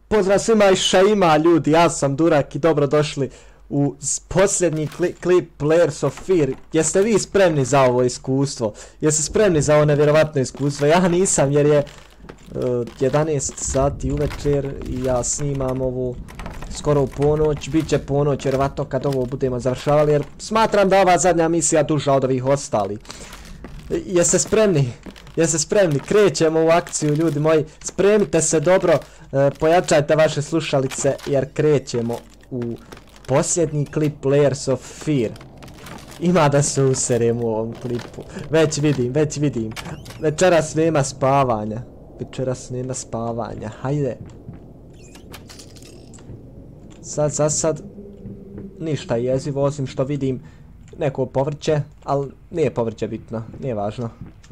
Pozdrav svima iz Šaima, ljudi, ja sam Durak i dobrodošli u posljednji klip Layers of Fear. Jeste vi spremni za ovo iskustvo? Jeste spremni za ovo nevjerovatno iskustvo? Ja nisam jer je 11 sati uvečer i ja snimam ovo skoro u ponoć. Biće ponoć vjerovatno kad ovo budemo završavali jer smatram da ova zadnja misija duža od ovih ostali. Jeste spremni? Jeste spremni? Krećemo u akciju, ljudi moji. Spremite se dobro, pojačajte vaše slušalice jer krećemo u posljednji klip Layers of Fear. Ima da se userem u ovom klipu. Već vidim. Večeras nema spavanja. Hajde. Sad ništa jezivo osim što vidim neko povrće, ali nije povrće bitno, nije važno.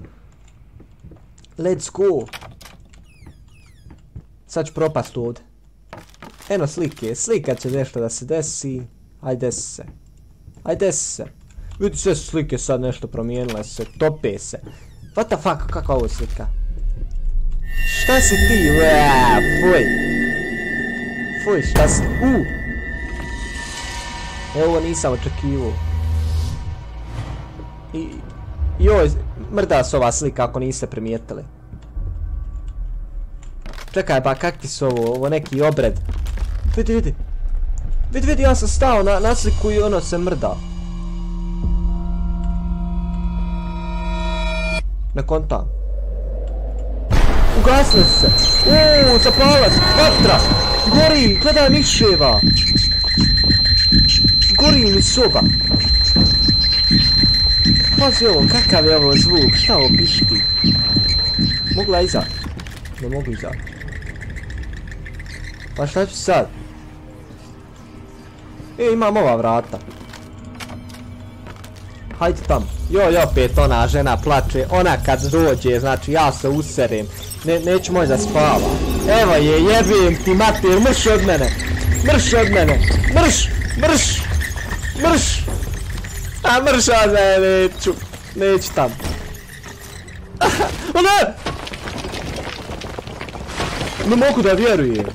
Let's go. Sad ću propast ovdje. Eno slike, slika će nešto da se desi. Ajde se. Vidi sve slike sad nešto promijenile se, tope se. What the fuck, kakva ovo slika? Šta si ti? Fuj, šta si? Evo nisam očekivao. Joj, mrda se ova slika ako niste primijetili. Čekaj ba, kakvi su ovo neki obred. Vidi, ja sam stao na sliku i ono se mrda. Ne kontam. Ugasli se. Zapalac, vatra. Gori, gledaj miševa. Gori mi soba. Pazi ovo, kakav je ovo zvuk, šta ovo pišti? Mogu ja izaći? Ne mogu izaći. Pa šta ću sad? Imam ova vrata. Hajde tam. Joj, opet ona žena plače, ona kad dođe, znači ja se userem. Neću moći da spavam. Evo je, jebim ti mater, mrš od mene. Mrš! A mrš od mene, neću tam. O ne! Ne mogu da vjerujem.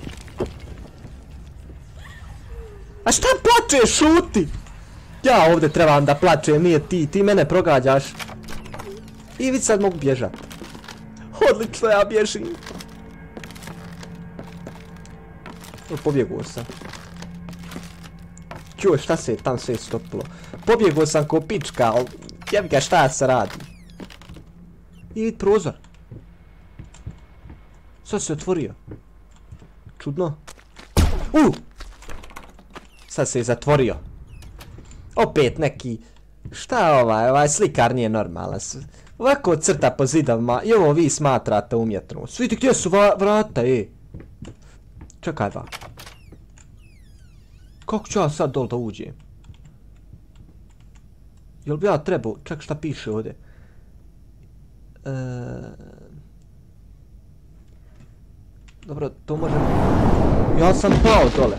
A šta plačeš, šuti? Ja ovdje trebam da plačem, nije ti mene progađaš. I vidi sad mogu bježat. Odlično, ja bježim. Pobjegao sam. Čuj, šta se tam sve stopilo? Pobjegao sam ko pička, ali jebi ga šta se radi. I vid prozor. Sad se otvorio. Čudno. Sad se je zatvorio. Opet neki... Šta ovaj slikar nije normalan. Ovako crta po zidovima i ovo vi smatrate umjetnost. Vidite gdje su vrata, Čekaj dva. Kako ću ja sad dol da uđem? Jel bi ja trebao... Ček šta piše ovdje? Dobro, to možem... Ja sam pao dole.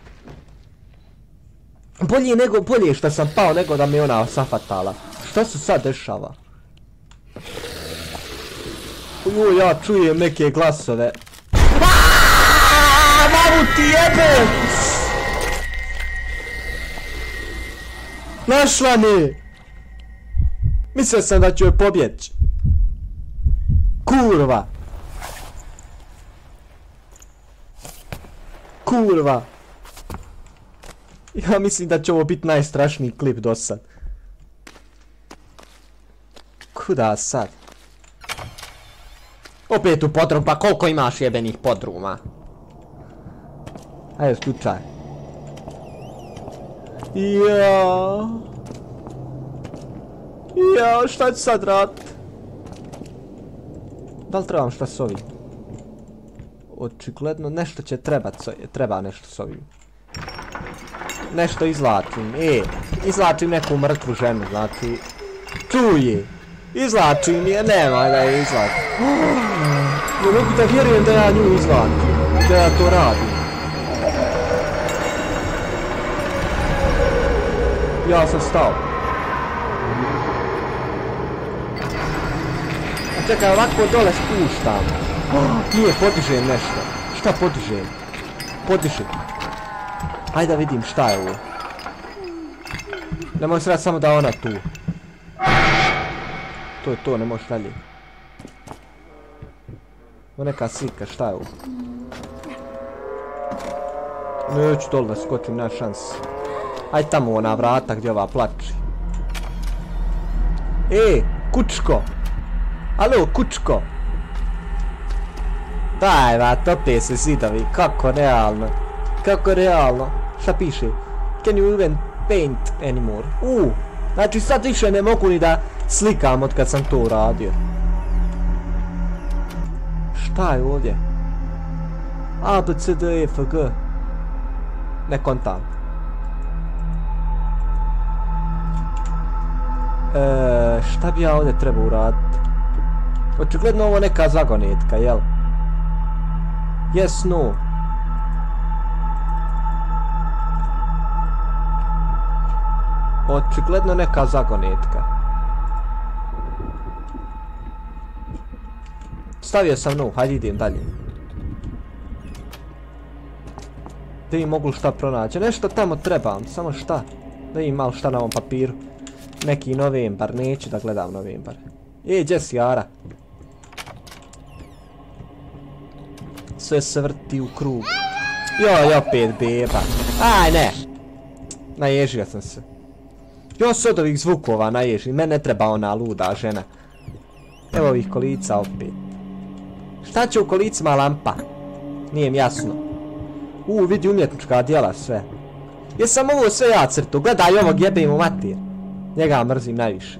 Bolje što sam pao nego da mi ona safatala. Šta se sad dešava? Ja čujem neke glasove. Mamu ti jebe! Našla mi! Mislio sam da ću joj pobjeći. Kurva! Ja mislim da će ovo biti najstrašniji klip do sad. Kuda sad? Opet u podrum, pa koliko imaš jebenih podruma? Ajde, slučaj. Ja, šta ću sad radit? Da li trebam šta s ovim? Očigledno nešto će treba nešto s ovim. Nešto izlačim, izlačim neku mrtvu ženu, znači... Čuje! Izlačim je, nema da je izlačim. Ne mogu da vjerujem da ja nju izlačim, da ja to radim. Ja sam stao. Čekaj, ovako dole spuštam. Nije, podižem nešto. Šta podižem? Podiši. Hajde da vidim šta je ovo. Ne možeš raditi samo da ona tu. To je to, ne možeš dalje. Ovo neka slika, šta je ovo? Neću dole da skočim, nema šans. Hajde tamo ona vrata gdje ova plači. Kučko! Alo, kučko! Daj, vat, opet se zidovi, kako realno. Kako realno. Šta piše? Can you even paint anymore? Znači sad više ne mogu ni da slikam od kad sam to uradio. Šta je ovdje? A, B, C, D, E, F, G. Ne kontam. Šta bi ja ovdje trebao uraditi? Očigledno ovo neka zagonetka, jel? Yes, no. Očigledno neka zagonetka. Stavio sam no, hajde idem dalje. Da im mogu šta pronaći. Nešto tamo trebam, samo šta. Da im malo šta na ovom papiru. Neki novembar, neću da gledam novembar. Gdje si Jara? Sve se vrti u krug. Joj, opet beba. Aj, ne. Naježio sam se. Jo se od ovih zvukova naježi. Mene ne treba ona luda žena. Evo ovih kolica opet. Šta će u kolicima lampa? Nije mi jasno. Vidi umjetnička djela sve. Jesam ovo sve ja crtu. Gledaj ovog jebem u matir. Njega mrzim najviše.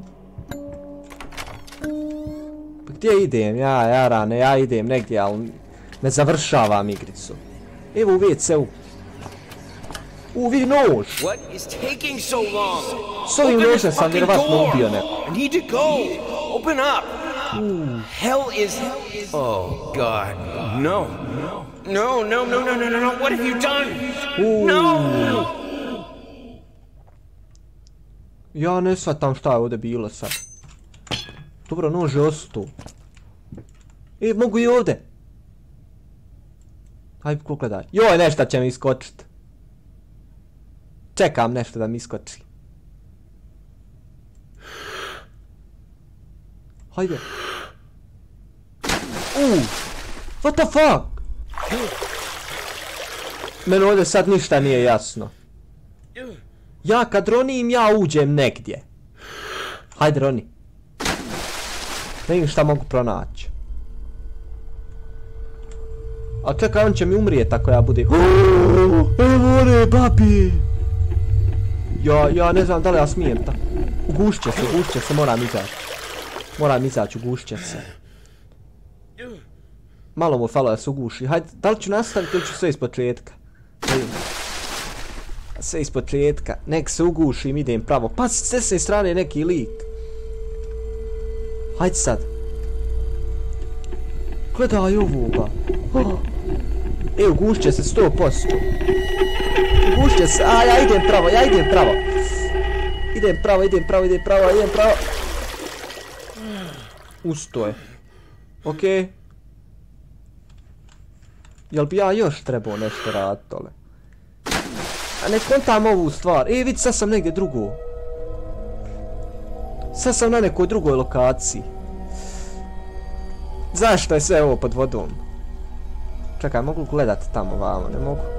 Pa gdje idem? Ja idem negdje, ali ne završavam igricu. Evo u WC-u. Vidi nož! S ovim nožem sam vjerovatno ubio neko. Open up! Hell is... Oh, God. No. No. What have you done? No! Ja ne shvatam šta je ovdje bilo sad. Dobro, nož je ostao. Mogu i ovdje. Hajde pogledaj. Joj, nešto će mi iskočit. Čekam nešto da mi iskoči. Hajde. What the fuck? Meni ovdje sad ništa nije jasno. Ja kad ronim, ja uđem negdje. Hajde roni. Ne vidim šta mogu pronaći. A čekaj, on će mi umrijeti ako ja budem... Evo one, babi! Ja ne znam da li ja smijem ta. Ugušće se, moram izaći. Moram izaći, ugušće se. Malo mu falo da se uguši. Hajde, da li ću nastaviti ili ću sve iz početka? Sve iz početka. Nek se ugušim, idem pravo. Pa s desne strane neki lik. Hajde sad. Gledaj ovoga. Ugušće se 100%. Ugušće se, ja idem pravo. Idem pravo. Ustoje. Okej. Jel bi ja još trebao nešto raditi dole? A ne kontam ovu stvar. Vidi, sad sam negdje drugo. Sad sam na nekoj drugoj lokaciji. Zašto je sve ovo pod vodom? Čekaj, mogu gledati tamo vamo, ne mogu.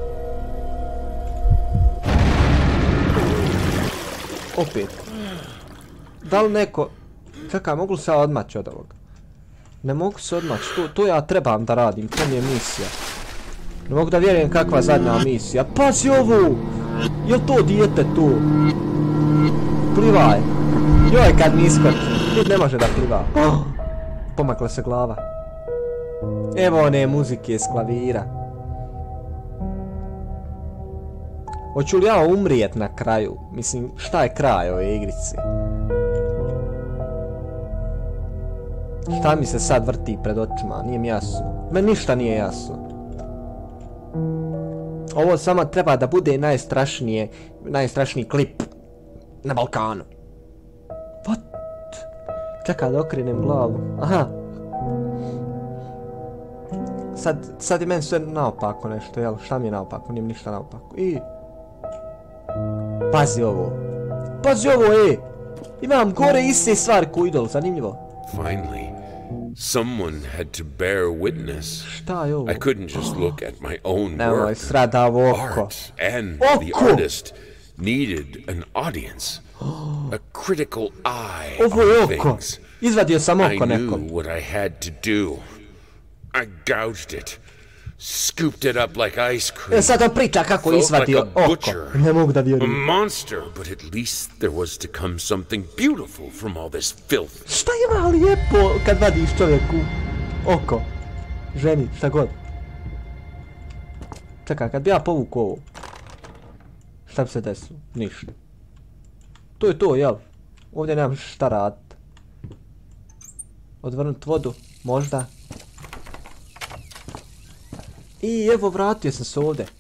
Opet. Da li neko... Čekaj, mogu se odmaći od ovoga? Ne mogu se odmaći, to ja trebam da radim, to mi je misija. Ne mogu da vjerujem kakva zadnja misija. Pazi ovu! Jel to dijete tu? Plivaj. Joj, kad mi iskoči. Ne može da pliva. Pomakla se glava. Evo one muzike s klavira. Hoću li ja umrijet na kraju? Mislim, šta je kraj ove igrice? Šta mi se sad vrti pred očima? Nije mi jasno. Meni ništa nije jasno. Ovo samo treba da bude najstrašniji klip na Balkanu. What? Čekaj da okrenem glavu. Aha. Sad je meni sve naopako nešto, jel? Šta mi je naopako? Nije mi ništa naopako. I... Pazi ovo. Pazi ovo, Imam gore iste stvari ko idol, zanimljivo. Finally, someone had to bear witness. Šta je ovo? I couldn't just look at my own Nemoj work. srada ovo oko. Art and the artist needed an audience. A critical eye Ovo je on oko. things. Izvadio sam I oko knew nekom. what I had to do. I gouged it. Scooped it up like ice cream. Sad on priča kako je izvadio oko. Ne mogu da A vjerujem. monster, but at least there was to come something beautiful from all this filth. Šta ima lijepo kad vadiš čovjeku oko? Ženi, šta god. Čekaj, kad bi ja povukao ovo. Šta bi se desilo? Ništa. To je to, jel? Ovdje nemam šta radit. Odvrnut vodu, možda. I evo, vratio sam se ovdje.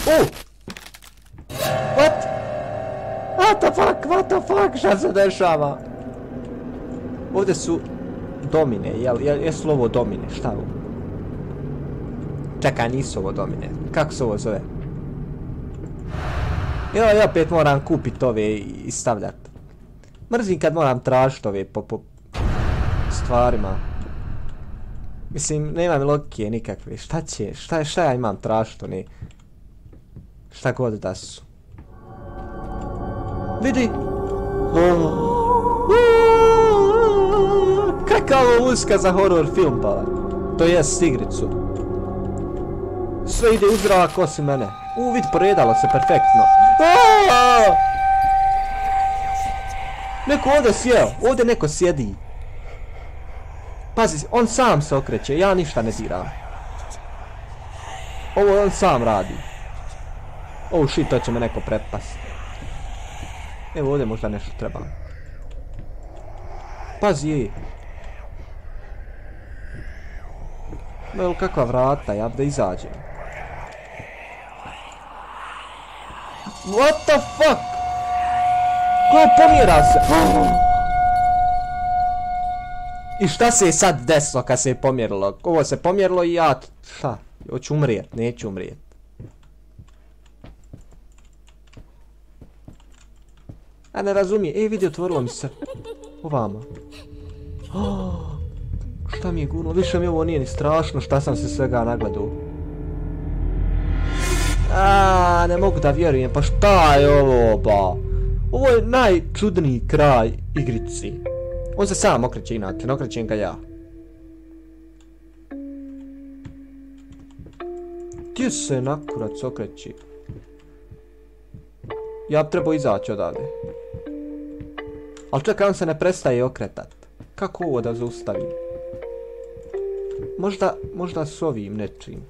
What? What the fuck, šta se dešava? Ovdje su domine, jesu li ovo domine, šta je ovo? Čekaj, nisu ovo domine, kako se ovo zove? Ja opet moram kupit ove i stavljat. Mrzim kad moram tražit ove po stvarima. Mislim, nema mi logike nikakve, šta ja imam tražit oni? Šta god da su. Vidi! Kakva ovo muzika za horror film, bala? To jest igricu. Sve ide u zrak osim mene. Vidi, poredalo se perfektno. Neko ovdje sjeo, ovdje neko sjedi. Pazi, on sam se okreće, ja ništa ne diram. Ovo on sam radi. Oh shit, to će me neko prepast. Evo ovdje možda nešto treba. Pazi, evo kakva vrata, ja da izađem. What the fuck? Ko pomjera se? I šta se je sad desilo kad se je pomjerilo? Ovo se pomjerilo i ja... Šta? Hoću umrijet, neću umrijet. A ne razumije. Vidi, otvorilo mi se. Ovamo. Šta mi je gurno? Više mi ovo nije ni strašno, šta sam se svega nagledao. Ne mogu da vjerujem, pa šta je ovo, ba? Ovo je najčudniji kraj igrici. On se sam okreće inače, ne okrećem ga ja. Gdje se nakurac okreći? Ja bi trebao izaći odavde. Ali čekaj, on se ne prestaje okretat. Kako ovo da zaustavim? Možda s ovim nečim.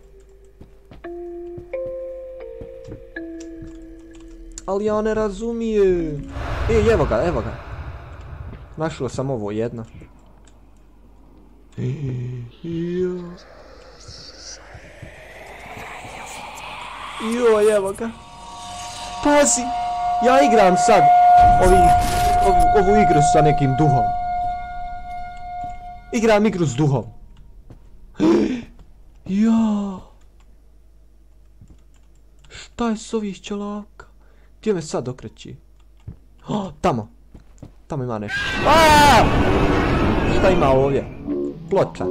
Ali ja ne razumijem. Evo ga. Našao sam ovo jedno. Joj, evo ga. Pazi, ja igram sad ovu igru sa nekim duhom. Igram igru s duhom. Ja. Šta je s ovih ćelaka? Gdje me sad okreći? Tamo. Tamo ima nešto. Šta ima ovdje? Ploča.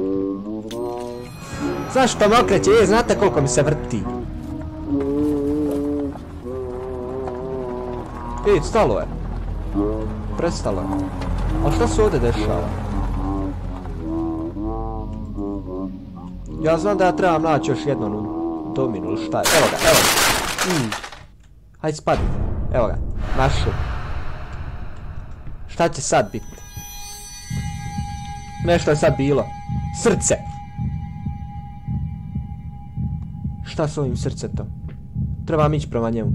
Zašto me okreće? Znate koliko mi se vrti? Stalo je. Prestalo je. Ali šta se ovdje dešava? Ja znam da ja trebam naći još jednu dominu ili šta je. Evo ga. Hajde spadni. Evo ga. Našu. Šta će sad biti? Nešto je sad bilo. Srce. Šta s ovim srcetom? Trebam ići prema njemu.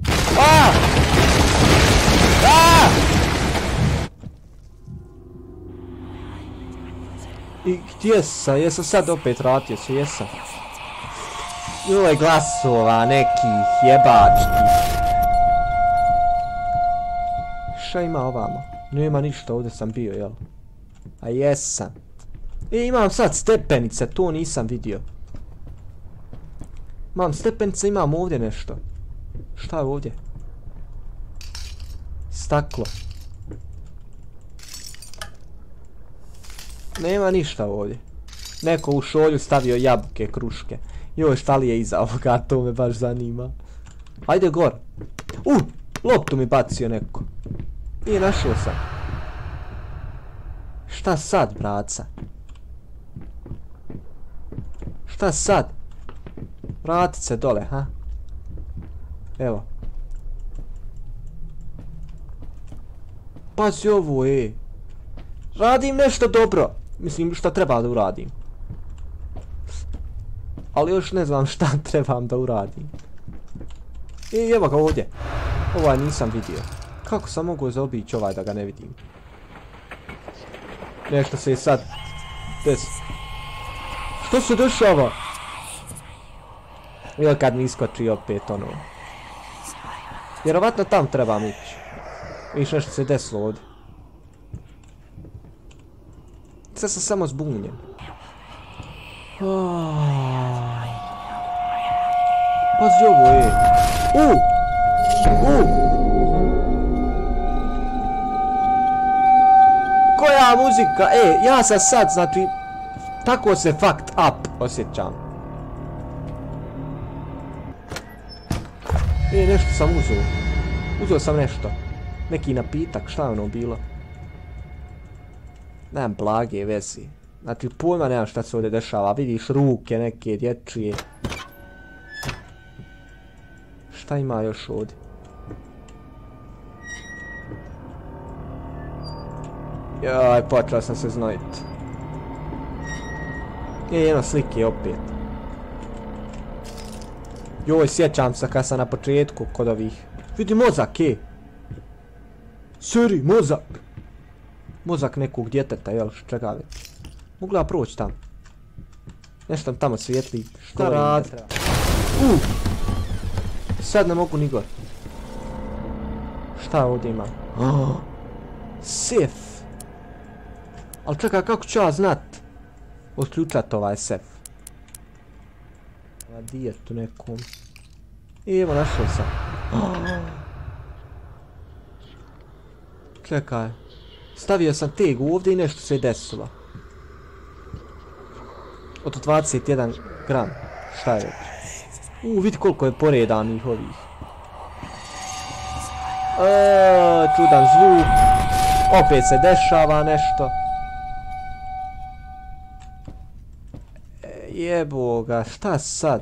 I gdje sam? Jesam sad opet vratio se, jesam. Joj, glasova nekih jebačkih. Šta ima ovamo? Nema ništa, ovdje sam bio, jel? A jesam. Imam sad stepenice, to nisam vidio. Mam stepence, imam ovdje nešto. Šta je ovdje? Staklo. Nema ništa ovdje. Neko u šolju stavio jabuke, kruške. Joj, šta li je iza ovoga, to me baš zanima. Ajde gor. Loptu mi bacio neko. Nije, našao sam. Šta sad, braca? Šta sad? Vratit se dole, ha? Evo. Pazi ovo, Radim nešto dobro. Mislim, šta treba da uradim. Ali još ne znam šta trebam da uradim. Evo ga ovdje. Ovaj nisam vidio. Kako sam mogao zaobići ovaj da ga ne vidim? Nešto se je sad desi. Što se dešava? Ili kad mi iskoči opet ono. Vjerovatno tam trebam ići. Viš, nešto se desilo ovdje. Sad sam samo zbunjen. Pazi ovo, Koja muzika? Ja sam sad, znači, tako se fucked up osjećam. Nešto sam uzeo. Uzeo sam nešto. Neki napitak, šta je ono bilo? Nemam blage veze. Znači, pojma nemam šta se ovdje dešava. Vidiš ruke neke dječije. Šta ima još ovdje? Jaj, počeo sam se znojit. Jedno slike opet. Joj, sjećam se kad sam na početku kod ovih. Vidi mozak, Siri, mozak. Mozak nekog djeteta, jel, čega već. Mogu ja proći tam? Nešto tamo svijetli. Šta radi? Sad ne mogu ni gore. Šta ovdje imam? Sef. Ali čekaj, kako ću ja znat? Otključat ovaj sef. Na dijetu nekom. Evo, našao sam. Čekaj. Stavio sam tegu ovdje i nešto se je desilo. Od 21 gram. Šta je već? Vidi koliko je poredanih ovih. Čudan zvuk. Opet se dešava nešto. Jebo ga, šta sad?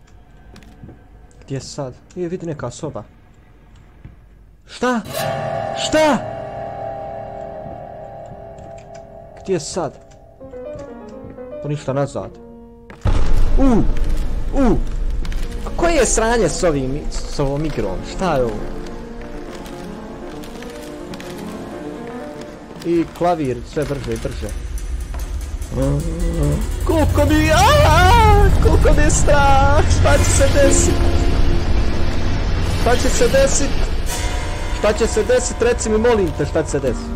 Gdje sad? Vidi neka soba. Šta? Šta? Gdje sad? To ništa nazad. A koje je sranje s ovom igrom? Šta je ovo? I klavir sve brže i brže. Koliko mi je strah! Šta će se desit? Šta će se desit? Šta će se desit? Reci mi, molim te, šta će se desit?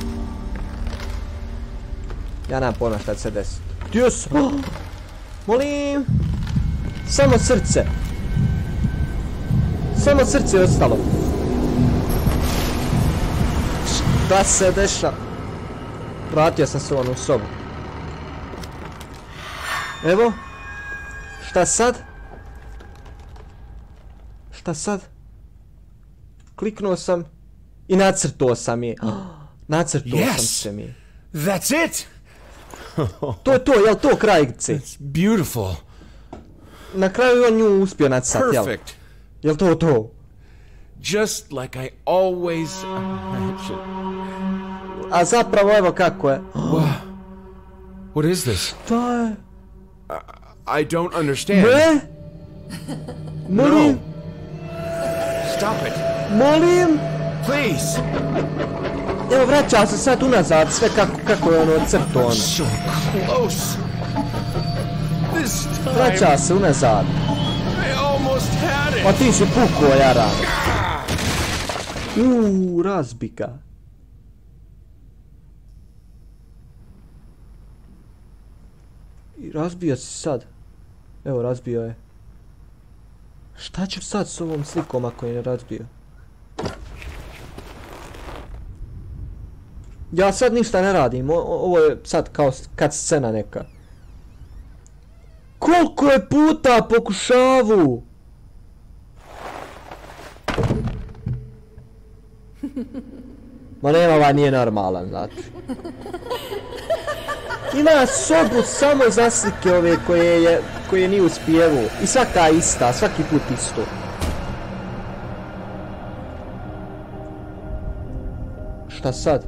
Ja nemam pojma šta će se desit. Gdje sam? Molim! Samo srce! Samo srce je ostalo. Šta se deša? Vratio sam se u onu sobu. Evo. Šta sad? Šta sad? Kliknuo sam i nacrtao sam je. Nacrtao sam se mi. That's it. To je to, jel to kraj igrice? It's beautiful. Na kraju on nju uspio nacrtat, jel? Perfect. Jel to to? Just like I always imagined. A zapravo evo kako je. What is this? Šta je? I don't understand. Ne? Molim? No. Stop it. Molim? Please. Evo, vraća se sad unazad, sve kako je ono crto ono. So close. This time. Vraća se unazad. I almost had it. Pa ti si pukao, jara. Razbi ga. I razbio si sad. Evo, razbio je. Šta ću sad s ovom slikom ako je ne razbio? Ja sad ništa ne radim, ovo je sad kao kad scena neka. Koliko je puta pokušavu? Ma nema, ovaj nije normalan, znači. Ima sobu samo za slike ove koje nije uspijevo. I svaka ista, svaki put isto. Šta sad?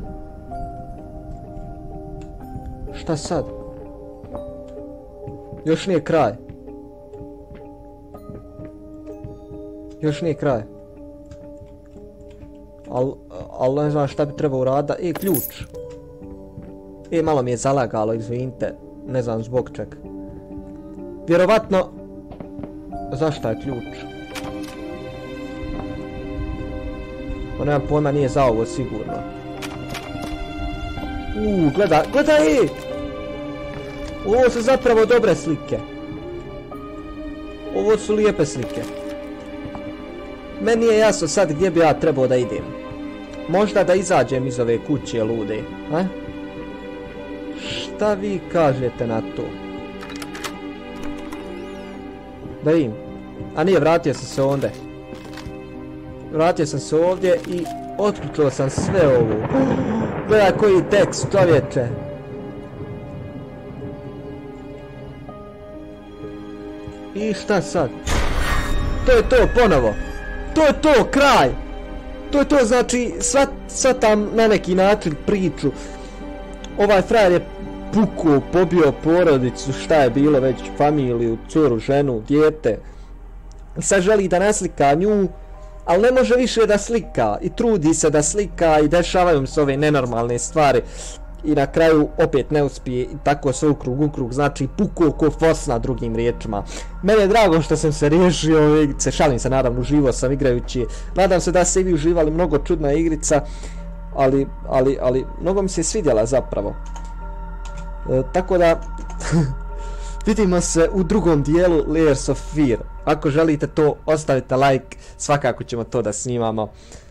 Šta sad? Još nije kraj. Još nije kraj. Al ne znam šta bi trebao uraditi. Ključ. Malo mi je zalagalo, izvinite. Ne znam zbog čega. Vjerovatno... Zašto je ključ? Pa nemam pojma, nije za ovo sigurno. Gledaj! Ovo su zapravo dobre slike. Ovo su lijepe slike. Meni je jasno sad gdje bi ja trebao da idem. Možda da izađem iz ove kuće lude, a? Šta vi kažete na to? Da vidim. A nije, vratio sam se ondje. Vratio sam se ovdje i otključio sam sve ovo. Gledaj koji tekst, čovječe. I šta sad? To je to ponovo. To je to, kraj. To je to, znači, svatam na neki način priču. Ovaj frajer je pukao, pobio porodicu, šta je bilo već, familiju, curu, ženu, dijete. I sad želi da naslika nju, ali ne može više da slika. I trudi se da slika i dešavaju se ove nenormalne stvari. I na kraju opet ne uspije i tako se ukrug, znači pukao ko fosna drugim riječima. Mene je drago što sam se riješio ove igrice, šalim se naravno, uživao sam igrajući. Nadam se da ste i vi uživali, mnogo čudna igrica, ali mnogo mi se svidjela zapravo. Tako da, vidimo se u drugom dijelu Layers of Fear. Ako želite to, ostavite like, svakako ćemo to da snimamo.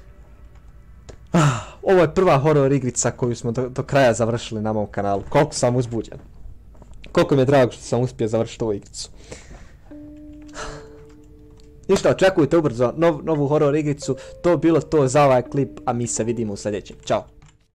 Ovo je prva horror igrica koju smo do kraja završili na mom kanalu. Koliko sam uzbuđen. Koliko mi je drago što sam uspio završiti ovu igricu. Ništa, očekujte ubrzo novu horror igricu. To bilo to za ovaj klip, a mi se vidimo u sljedećem. Ćao.